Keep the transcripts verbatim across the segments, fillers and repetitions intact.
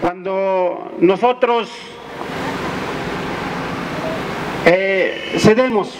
Cuando nosotros eh, cedemos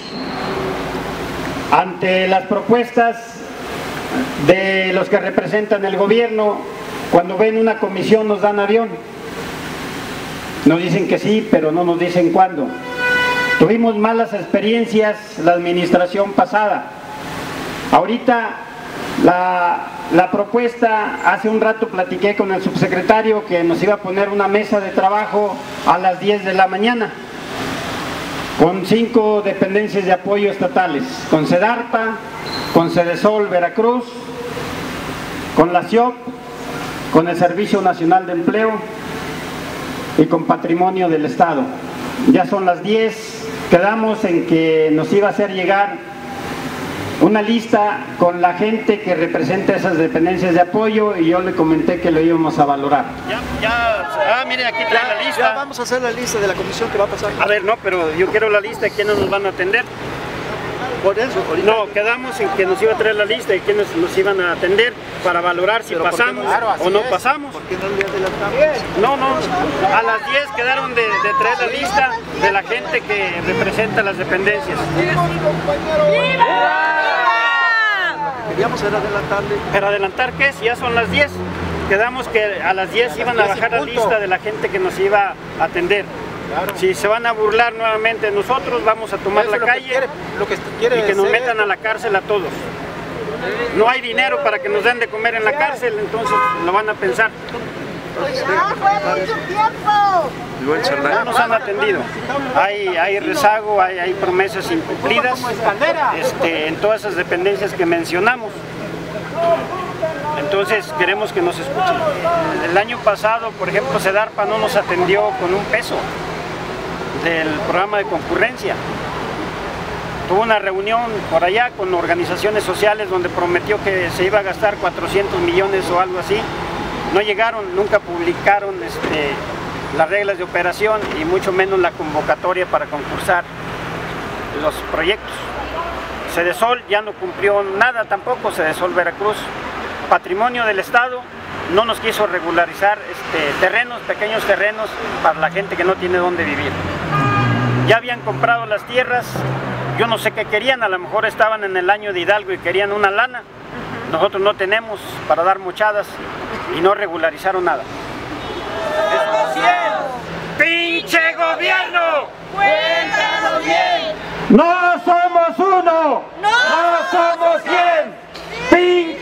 ante las propuestas de los que representan el gobierno, cuando ven una comisión nos dan avión, nos dicen que sí, pero no nos dicen cuándo. Tuvimos malas experiencias la administración pasada. Ahorita la, la propuesta, hace un rato platiqué con el subsecretario que nos iba a poner una mesa de trabajo a las diez de la mañana con cinco dependencias de apoyo estatales, con SEDARPA, con Cedesol Veracruz, con la C I O P, con el Servicio Nacional de Empleo y con Patrimonio del Estado. Ya son las diez, quedamos en que nos iba a hacer llegar una lista con la gente que representa esas dependencias de apoyo y yo le comenté que lo íbamos a valorar. Ya, ya, ah, miren, aquí trae la lista. Ya vamos a hacer la lista de la comisión que va a pasar. A ver, no, pero yo quiero la lista de quiénes nos van a atender. Por eso, ahorita... No, quedamos en que nos iba a traer la lista de quiénes nos iban a atender para valorar si pasamos no, claro, o no es. pasamos. ¿Por qué no le adelantamos? No, no, a las diez quedaron de, de traer la lista de la gente que representa las dependencias. Queríamos adelantarle. ¿Pero adelantar qué? Si ya son las diez. Quedamos que a las diez iban a bajar la lista de la gente que nos iba a atender. Claro. Si se van a burlar nuevamente de nosotros, vamos a tomar Eso la es lo que calle quiere, lo que quiere y que nos hacer metan esto. a la cárcel a todos. No hay dinero para que nos den de comer en la cárcel, entonces lo van a pensar. ¡Ya fue mucho tiempo! No nos han atendido. Hay, hay rezago, hay, hay promesas incumplidas este, en todas esas dependencias que mencionamos. Entonces queremos que nos escuchen. El año pasado, por ejemplo, SEDARPA no nos atendió con un peso del programa de concurrencia. Tuvo una reunión por allá con organizaciones sociales donde prometió que se iba a gastar cuatrocientos millones o algo así. No llegaron, nunca publicaron este, las reglas de operación y mucho menos la convocatoria para concursar los proyectos. Cedesol ya no cumplió nada tampoco, Cedesol Veracruz. Patrimonio del Estado no nos quiso regularizar este, terrenos, pequeños terrenos para la gente que no tiene dónde vivir. Ya habían comprado las tierras, yo no sé qué querían, a lo mejor estaban en el año de Hidalgo y querían una lana. Nosotros no tenemos para dar mochadas y no regularizaron nada. ¡Pinche gobierno! ¡Cuéntanos bien! ¡No somos uno! ¡No somos cien! ¡Pinche